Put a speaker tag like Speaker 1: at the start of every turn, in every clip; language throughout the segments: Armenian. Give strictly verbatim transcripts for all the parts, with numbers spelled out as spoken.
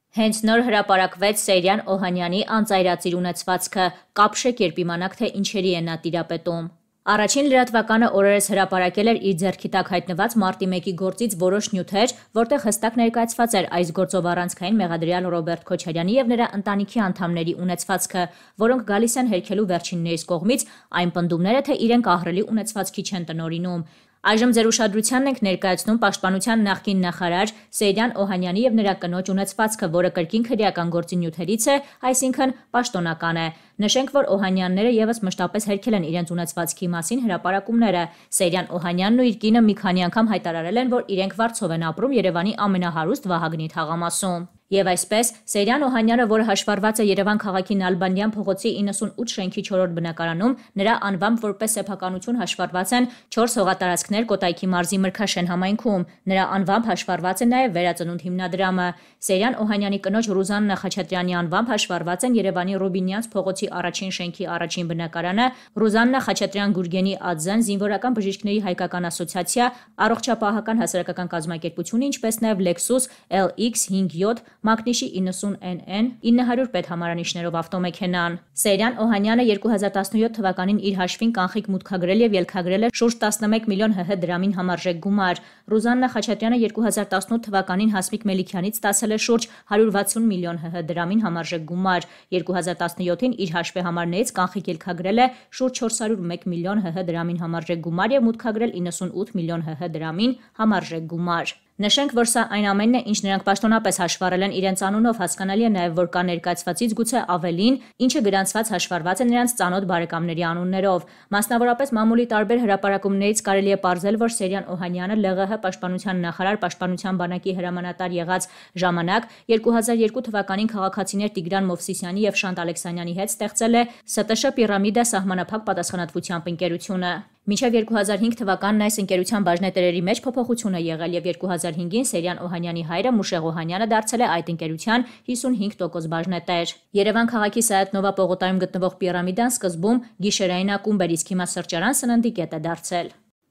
Speaker 1: Հենց նոր հրապարակվեց Սեյրան Օհանյանի անծայրածիր ունեցվածքը, կապշեք երբ իմանաք, թե ինչերի է նա տիրապետում։ Առաջին լրատվականը օրերս հրապարակել էր իր ձեռքի տակ հայտնված մարտի մեկի գործից որոշ նյութեր, որտեղ հստակ ներկայացված էր այս գործով առանցքային մեղադրյալ Ռոբերտ Քոչարյանի եւ նրա ընտանիքի անդամների ունեցվածքը, որոնք գալիս են հերքելու վերջիններից կողմից, այն պնդումները, թե իրենք ահռելի ունեցվածքի չեն տնօրինում։ Այժմ ձեր ուշադրությանն ենք ներկայացնում Պաշտպանության նախկին նախարար Սեյրան Օհանյանի եւ նրա կնոջ ունեցվածքը, որը կրկին քրեական գործի նյութերից է, այսինքն պաշտոնական է։ Նշենք, որ Օհանյանները եւս մշտապես հերքել են իրենց ունեցվածքի մասին հրապարակումները։ Սեյրան Օհանյանն ու իր կինը մի քանի անգամ հայտարարել են, որ իրենք վարձով են ապրում Երևանի ամենահարուստ Վահագնի թաղամասում։ Եվ այսպես Սեյրան Օհանյանը, որը հաշվառված է Երևան քաղաքի Նալբանդյան փողոցի իննսունութ շենքի չորրորդ բնակարանում, նրա անվամբ որպես սեփականություն հաշվառված են չորս հողատարածքներ Կոտայքի մարզի Մրգաշեն համայնքում։ Նրա անվամբ հաշվառված է նաև Վերածնունդ հիմնադրամը։ Սեյրան Օհանյանի կնոջ Ռուզաննա Խաչատրյանի անվամբ հաշվառված են Երևանի Ռուբինյանց փողոցի առաջին շենքի առաջին բնակարանը, Ռուզաննա Խաչատրյան Գուրգենի Adzեն, Զինվորական բժիշկների հայկական ասոցիացիա, Առողջապահական հասարակական կազմակերպությունը, ինչպես նաև Lexus L X հինգ յոթ Մակնիշի իննսուն N N ինը հարյուր պետհամարանիշներով ավտոմեքենան։ Սեյրան Օհանյանը երկու հազար տասնյոթ թվականին իր հաշվին կանխիկ մուտքագրել եւ ելքագրել է շուրջ տասնմեկ միլիոն ՀՀ դրամին համարժեք գումար։ Ռուզաննա Խաչատրյանը երկու հազար տասնութ թվականին Հասմիկ Մելիքյանից ստացել է շուրջ հարյուր վաթսուն միլիոն ՀՀ դրամին համարժեք գումար։ երկու հազար տասնյոթին իր հաշվի համարներից կանխիկ ելքագրել է շուրջ չորս հարյուր մեկ միլիոն ՀՀ դրամին համարժեք գումար եւ մուտքագրել իննսունութ միլիոն ՀՀ դրամին համարժեք գումար։ Նշենք, որ սա այն ամենն է, ինչ նրանք պաշտոնապես հաշվառել են իրենց անունով, հասկանալի է նաև, որ կա ներկայացվածից գուցե ավելին, ինչը գրանցված հաշվառված է նրանց ծանոթ բարեկամների անուններով։ Մասնավորապես մամուլի տարբեր հրապարակումներից կարելի է պարզել, որ Սեյրան Օհանյանը ԼՂՀ պաշտպանության նախարար պաշտպանության բանակի հրամանատար եղած ժամանակ երկու հազար երկու թվականին քաղաքացիներ Տիգրան Մովսիսյանի եւ Շանթ Ալեքսանյանի հետ ստեղծել է Ս Տ Շ Պիրամիդա սահմանափակ պատասխանատվությամբ ընկերությունը։ Մինչև երկու հազար հինգ թվականն այս ընկերության բաժնետերերի մեջ փոփոխություն է եղել եւ երկու հազար հինգին Սեյրան Օհանյանի հայրը Մուշեղ Օհանյանը դարձել է այդ ընկերության հիսունհինգ տոկոս բաժնետեր։ Երևան քաղաքի Սայաթ-Նովա պողոտայում գտնվող Պիրամիդան սկզբում գիշերային ակումբ էր, իսկ հիմա սրճարան սննդի կետ է դարձել։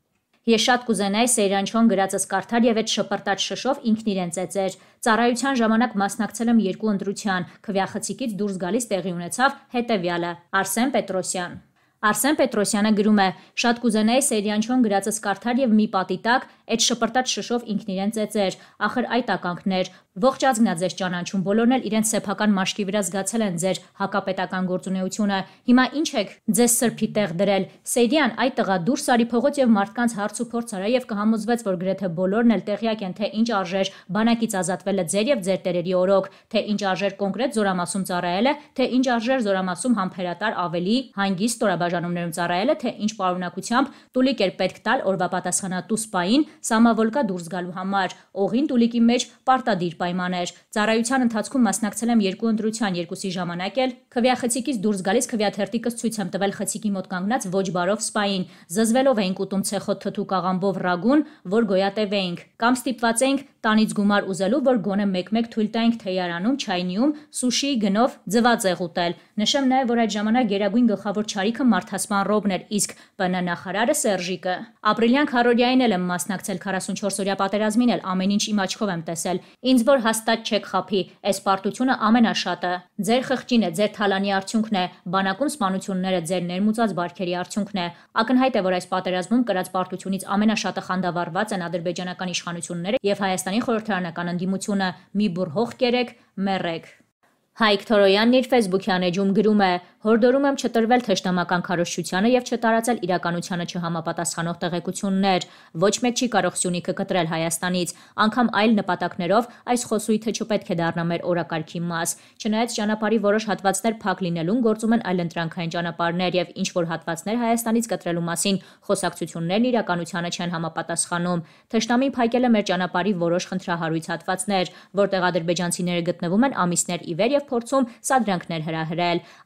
Speaker 1: Ես շատ կուզենայի Սեյրանչոն գրածս կարդալ եւ այդ շպրտած շշով ինքն իրեն ծեծեր։ Ծառայության ժամանակ մասնակցել եմ երկու ընտրության, քվեախցիկից դուրս գալիս տեղի ունեցավ հետեւյալը։ Արսեն Պետրոսյան։ Արսեն Պետրոսյանը գրում է. «Շատ կուզենայի Սեյրանչոն գրածս կարդալ եւ մի պատի տակ այդ շպրտած շշով ինքն իրեն ծեծեր։ Ախր այդ ականքներ, ողջ ազգն է ձեզ ճանաչում, բոլորն էլ իրենց սեփական մաշկի վրա զգացել են ձեր հակապետական գործունեությունը։ Հիմա ինչ եք ձեզ սրբի տեղ դրել։ Սեյրան, այդ տղա դուրս արի փողոց եւ մարդկանց հարց ու փորձ արա եւ կհամոզվեց, որ գրեթե բոլորն էլ տեղյակ են, թե ինչ արժեր բանակից ազատվելը ձեր եւ ձեր տերերի օրոք, թե ինչ արժեր կոնկրետ զորամասում ծառայելը, թե ինչ արժեր զորամասում համբերատար ավելի հանգիստ ստորաբաժանումներում ծառայելը, թե ինչ պարունակությամբ տուլիկ էր պետք տալ օրվա պատասխանատու սպային Սամավոլկա դուրս գալու համար։ Օղին տուլիկի մեջ պարտադիր պայման էր։ Ծառայության ընթացքում մասնակցել եմ երկու ընտրության, երկուսի ժամանակ էլ քվեախցիկից դուրս գալիս քվեաթերթիկս ցույց եմ տվել խցիկի մոտ կանգնած ոչ բարով սպային։ Զզվելով էինք ուտում ցեխոտ թթու կաղամբով ռագուն, որ գոյատևեինք, կամ ստիպված էինք տանից գումար ուզելու, որ գոնե մեկ-մեկ թույլ տայինք թեյարանում, չայնիում, սուշի գնով ձվածեղ ուտել։ Նշեմ նաև, որ այդ ժամանակ գերագույն գլխավոր չարիքը Մարդասպան Ռոբն էր, իսկ Բ Ն նախարարը Սերժիկը։ Ապրիլյան քարորիային էլ եմ մասնակցել, քառասունչորս օրյա պատերազմին էլ ամեն ինչ իմ աչքով եմ տեսել։ Ինձ որ հաստատ չեք խափի, այս պարտությունը ամենաշատը ձեր խղճին է, ձեր թալանի արդյունքն է, բանակում սպանությունները ձեր ներմուծած բարքերի արդյունքն է։ Ակնհայտ է, որ այս պատերազմում կրած պարտությունից ամենաշատը խանդավառված են ադրբեջանական իշխանությունները եւ Հայաստանի խորհրդարանական ընդդիմությունը։ Մի բուռ հող կերեք, մեռեք։ Հայկ Թորոյանն իր ֆեյսբուքյան էջում գրում է. «Հորդորում եմ չտրվել թշնամական քարոզչությանը եւ չտարածել իրականությանը չհամապատասխանող տեղեկություններ։ Ոչ մեկ չի կարող Սյունիքը կտրել Հայաստանից, անգամ այլ նպատակներով այս խոսույթը չպետք է դառնա մեր օրակարգի մաս։ Չնայած ճանապարհի որոշ հատվածներ փակ լինելուն գործում են այլընտրանքային ճանապարհներ եւ ինչ որ հատվածներ Հայաստանից կտրելու մասին խոսակցություններն իրականությանը չեն համապատասխանում։ Թշնամին փակել է մեր ճանապարհի որոշ խնդրահարույց հատվածներ, որտեղ ադրբեջանցիները գտնվում են ամիսներ ի վեր եւ փորձում սադրանքներ հրահրել։ Այս պահին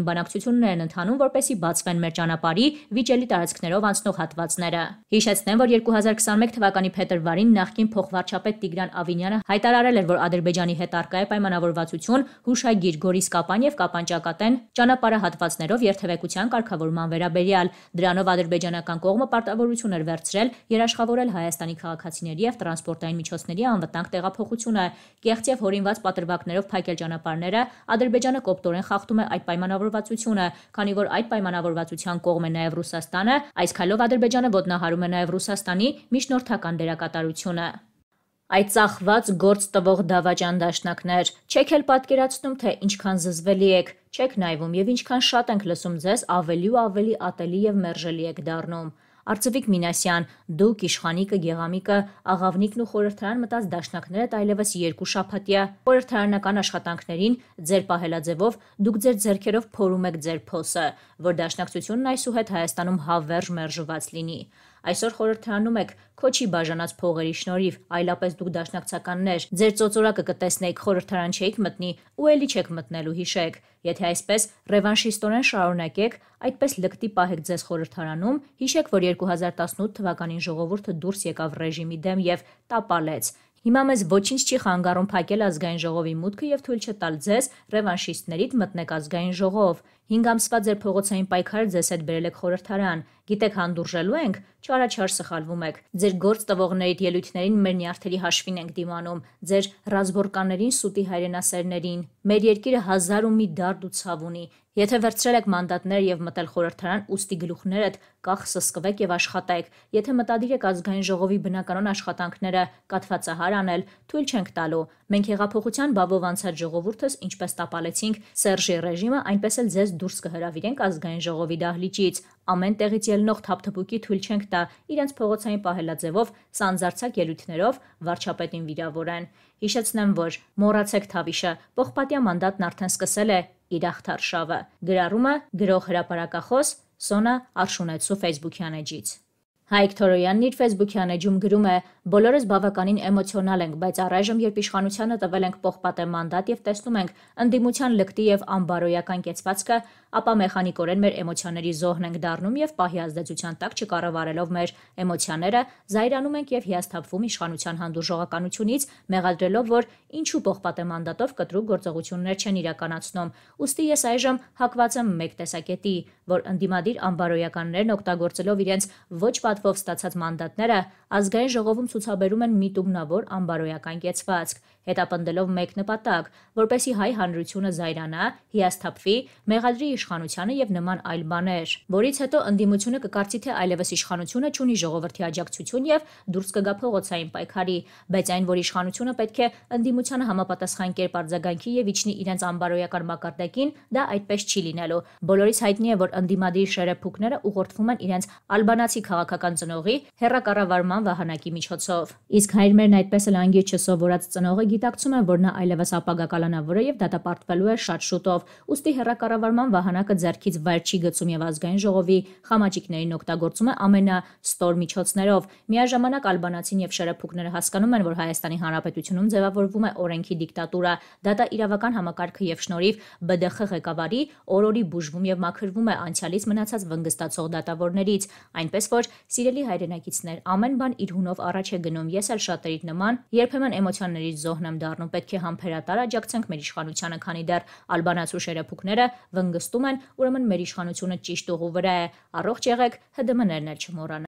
Speaker 1: բանակցություններ են ընթանում, որպեսզի բացվեն մեր ճանապարհի վիճելի տարածքներով անցնող հատվածները։ Հիշեցնեմ, որ երկու հազար քսաներեք թվականի փետրվարին նախկին փոխվարչապետ Տիգրան Ավինյանը հայտարարել էր, որ Ադրբեջանի հետ առկա է պայմանավորվածություն հուշագիր Գորիս-Կապան եւ Կապան-Ճակատեն ճանապարհահատվածներով երթևեկության կարգավորման վերաբերյալ։ Դրանով ադրբեջանական կողմը պարտավորություն էր վերցրել երաշխավորել Հայաստանի քաղաքացիների եւ տրանսպորտային միջոցների անվտանգ տեղափոխությունը։ Կեղծ եւ հորինված պատրվակներով փակել ճանապարհները Ադրբեջանը կոպտորեն խախտում է այդ պայմանավորվածությունը, քանի որ այդ պայմանավորվածության կողմ է նաեւ Ռուսաստանը, այս քայլով Ադրբեջանը ոտնահարում է նաեւ Ռուսաստանի միջնորդական դերակատարությունը։ Այդ ծախված գործ տվող դավաճան դաշնակներ, չեք էլ պատկերացնում, թե ինչքան զզվելի եք, չեք նայվում եւ ինչքան շատ ենք լսում ձեզ, ավելի ու ավելի ատելի եւ մերժելի եք դառնում։ Արծվիկ Մինասյան, դուք, Իշխանիկը, Գեղամիկը, Աղավնիկն ու խորհրդարան մտած դաշնակներդ այլևս երկու շաբաթյա խորհրդարանական աշխատանքներին ձեր պահելաձևով դուք ձեր ձեռքերով փորում եք ձեր փոսը, որ դաշնակցությունն այսուհետ Հայաստանում հավերժ մերժված լինի։ Այսօր խորհրդարանում եք քոչի բաժանած փողերի շնորհիվ, այլապես դուք դաշնակցականներ, ձեր ծոծորակը կտեսնեիք խորհրդարան չէիք մտնի ու էլի չեք մտնելու հիշեք։ Եթե այսպես ռևանշիստորեն շարունակեք, այդպես լկտի պահեք ձեզ խորհրդարանում, հիշեք, որ երկու հազար տասնութ թվականին ժողովուրդը դուրս եկավ ռեժիմի դեմ եւ տապալեց։ Հիմա մեզ ոչինչ չի խանգարում փակել ազգային ժողովի մուտքը եւ թույլ չտալ ձեզ ռևանշիստներից մտնեք ազգային ժողով։ Հինգ ամսվա ձեր փողոցային պայքարը ձեզ հետ բերել եք խորհրդարան։ Գիտեք հանդուրժելու ենք, չարաչար սխալվում եք։ Ձեր գործ տվողներիդ ելույթներին մեր նյարդերի հաշվին ենք դիմանում, ձեր ռազմորկաներին, սուտի հայրենասերներին։ Մեր երկիրը հազար ու մի դարդ ու ցավ ունի։ Եթե վերցրել եք մանդատներ եւ մտել խորհրդարան, ուստի գլուխներդ կախ սսկվեք եւ աշխատեք։ Եթե մտադիր եք ազգային ժողովի բնականոն աշխատանքները կաթվածահար անել, թույլ չենք տալու։ Մենք հեղափոխության բավով անցած ժողովուրդս, ինչպես տապալեցինք Սերժի ռեժիմը, այնպես էլ ձեզ դուրս կհրավիրենք ազգային ժողովի դահլիճից։ Ամեն տեղից ելնող թափթփուկի թույլ չենք տա իրենց փողոցային պահելաձևով սանձարձակ ելույթներով վարչապետին վիրավորեն։ Հիշեցնեմ, որ մոռացեք Թավիշը, պողպատյա մանդատն արդեն սկսել է իր ախտարշավը։ Գրառումը գրող հրապարակախոս Սոնա Արշունեցու ֆեյսբուքյան էջից։ Հայկ Թորոյանն իր ֆեյսբուքյան էջում գրում է. «Բոլորս բավականին էմոցիոնալ ենք, բայց առայժմ, երբ իշխանությանը տվել ենք պողպատե մանդատ եւ տեսնում ենք ընդդիմության լկտի եւ անբարոյական կեցվածքը, ապա մեխանիկորեն մեր էմոցիաների զոհն ենք դառնում եւ պահի ազդեցության տակ չկառավարելով մեր էմոցիաները, զայրանում ենք եւ հիասթափվում իշխանության հանդուրժողականությունից, մեղադրելով, որ ինչու պողպատե մանդատով կտրուկ գործողություններ չեն իրականացնում։ Ուստի ես այժմ հակված եմ մեկ տեսակետի, որ ընդդիմադիր անբարոյականներն օգտագործելով իրենց ոչ պատվով ստացած մանդատները ազգային ժողովում ցուցաբերում են միտումնավոր անբարոյական կեցվածք, հետապնդելով մեկ նպատակ, որպեսզի հայ հանրությունը զայրանա, հիասթափվի, մեղադրի իշխանությանը եւ նման այլ բաներ, որից հետո ընդդիմությունը կկարծի, թե այլևս իշխանությունը չունի ժողովրդի աջակցություն եւ դուրս կգա փողոցային պայքարի, բայց այն, որ իշխանությունը պետք է ընդդիմությանը համապատասխան կերպ արձագանքի եւ իջնի իրենց անբարոյական մակարդակին, դա այդպես չի լինելու։ Բոլորիս հայտնի է, որ ընդդիմադիր շերեփուկները ուղղորդվում են իրենց ալբանացի քաղաքական ծնողի հերակառավարման վահանակի միջոցով։ Իսկ հայրմերն այդպես էլ անգիր չսովորած ծնողը գիտակցում են, որ նա այլևս ապագա կալանավոր է եւ դատապարտվելու է շատ շուտով, ուստի հերակառավարման վահանակը ձեռքից վայր չի գցում եւ ազգային ժողովի խամաճիկներին օգտագործում է ամենաստոր միջոցներով։ Միաժամանակ ալբանացին եւ շերեփուկները հասկանում են, որ Հայաստանի Հանրապետությունում ձևավորվում է օրենքի դիկտատուրա, դատա-իրավական համակարգը եւ շնորհիվ B D X ղեկավարի օրորի բուժվում եւ մաքրվում է անցյալից մնացած վնգստացող դատավորներից, այնպես որ սիրելի հայրենակիցներ, ամեն բան իր հունով առաջ է գնում։ Ես էլ շատերիդ նման երբեմն էմոցիաներից զոհն եմ դառնում, պետք է համբերատար աջակցենք մեր իշխանությանը, քանի դեռ ալբանացու շերեփուկները վնգստում են, ուրեմն մեր իշխանությունը ճիշտ ուղու վրա է։ Առողջ եղեք, H D M-ներն էլ չմոռանաք։